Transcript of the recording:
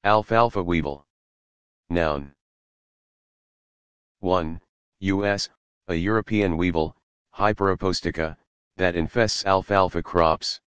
Alfalfa weevil. Noun. 1. U.S., a European weevil, Hyperopostica, that infests alfalfa crops.